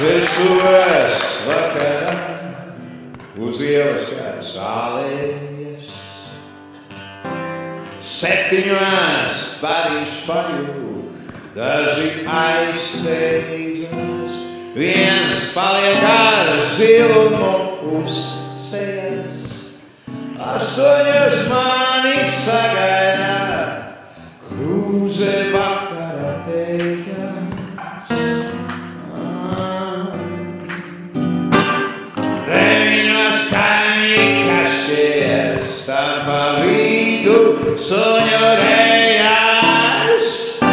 Svesuves vakarā uz ielas kāds ālējies. 7 bariņš pajūk, daži aizsteidzas, viens paliek ar zilumu uz sejas. 8 mani sagaida, krūze vakara tejas. 9 kaimiņu dejas, tam pa vidu suņu dejas.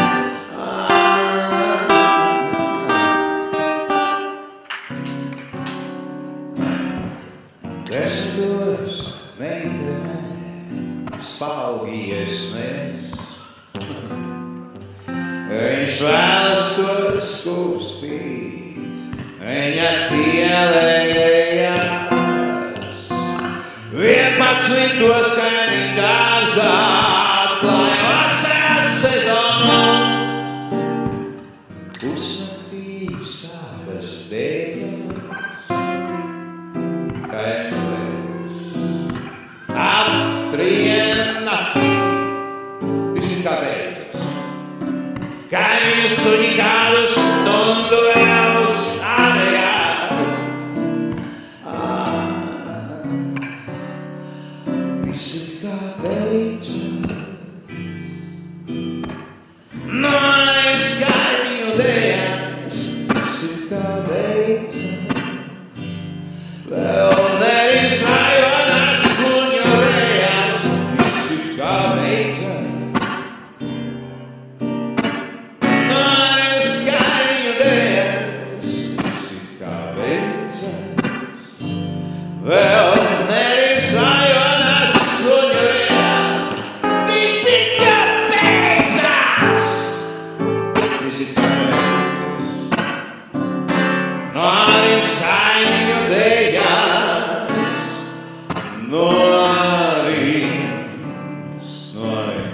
10 meitenē spalgies mēs. Viņš vēlas to skūpstīt, viņa tielējās. 11 kaimiņu dārzā atklāja vasaras sezonu. Pusnaktī sākas dejas, kaimiņu dejas. Ap 3 naktī viss ir kā beidzas. Kaimiņu suņi kādu stundu jau stāvējā. Viss ir kā beidzas. No manis kaimiņu dejas, viss ir kā beidzas. Vēl nevis rajonas suņu dejas, viss ir kā beidzas. Vēl nevis rajonas suņu dejas, viss ir kā beidzas. Viss ir kā beidzas. No manis kaimiņu dejas, no Rīgas, no Rīgas.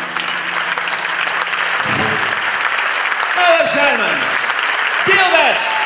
Aivars Hermanis, BILDES!